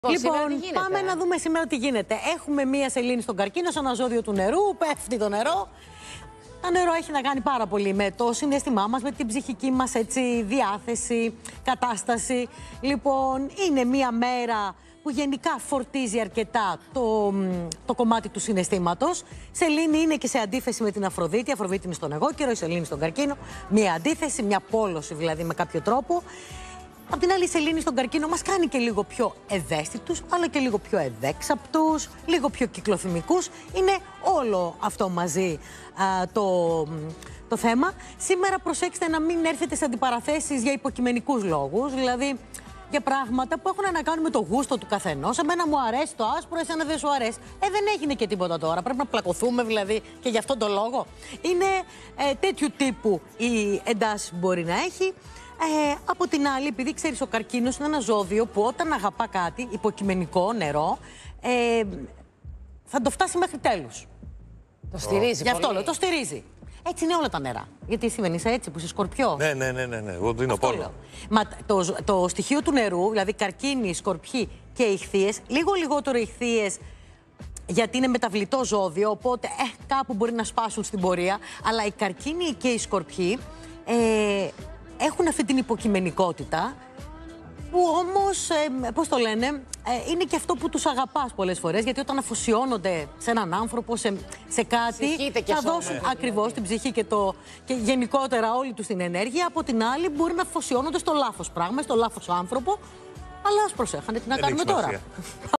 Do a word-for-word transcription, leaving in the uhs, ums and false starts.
Λοιπόν, πάμε να δούμε σήμερα τι γίνεται. Έχουμε μία σελήνη στον καρκίνο, σαν ένα ζώδιο του νερού, πέφτει το νερό. Το νερό έχει να κάνει πάρα πολύ με το συναίσθημά μας, με την ψυχική μας έτσι, διάθεση, κατάσταση. Λοιπόν, είναι μία μέρα που γενικά φορτίζει αρκετά το, το κομμάτι του συναισθήματος. Σελήνη είναι και σε αντίθεση με την Αφροδίτη. Η Αφροδίτη είναι στον εγώ καιρό, η Σελήνη στον καρκίνο. Μία αντίθεση, μια πόλωση δηλαδή με κάποιο τρόπο. Απ' την άλλη, η σελήνη στον καρκίνο μας κάνει και λίγο πιο ευαίσθητους, αλλά και λίγο πιο ευέξαπτους, λίγο πιο κυκλοθυμικούς. Είναι όλο αυτό μαζί α, το, το θέμα. Σήμερα προσέξτε να μην έρθετε σε αντιπαραθέσεις για υποκειμενικούς λόγους, δηλαδή για πράγματα που έχουν να κάνουν με το γούστο του καθενός. Εμένα μου αρέσει το άσπρο, εσένα δεν σου αρέσει. Ε, δεν έγινε και τίποτα τώρα. Πρέπει να πλακωθούμε δηλαδή και γι' αυτόν τον λόγο. Είναι ε, τέτοιου τύπου οι εντάσεις που μπορεί να έχει. Ε, από την άλλη, επειδή ξέρεις, ο καρκίνος είναι ένα ζώδιο που όταν αγαπά κάτι, υποκειμενικό, νερό, ε, θα το φτάσει μέχρι τέλους. Το στηρίζει. Γι' αυτό λέω, το στηρίζει. Έτσι είναι όλα τα νερά. Γιατί εσύ δεν είσαι έτσι, που είσαι σκορπιό. Ναι, ναι, ναι, ναι, ναι. Εγώ δίνω πόλο. Μα το, το στοιχείο του νερού, δηλαδή καρκίνοι, σκορπιοί και ιχθύες, λίγο λιγότερο ιχθύες, γιατί είναι μεταβλητό ζώδιο, οπότε ε, κάπου μπορεί να σπάσουν στην πορεία. Αλλά οι καρκίνοι και οι σκορπιοί ε, έχουν αυτή την υποκειμενικότητα, που όμως, ε, πώς το λένε, ε, είναι και αυτό που τους αγαπάς πολλές φορές, γιατί όταν αφοσιώνονται σε έναν άνθρωπο, σε, σε κάτι, θα δώσουν ναι. ακριβώς την ψυχή και, το, και γενικότερα όλη τους την ενέργεια. Από την άλλη μπορεί να αφοσιώνονται στο λάθος πράγμα, στο λάθος άνθρωπο, αλλά ας προσέχανε τι να κάνουμε τώρα.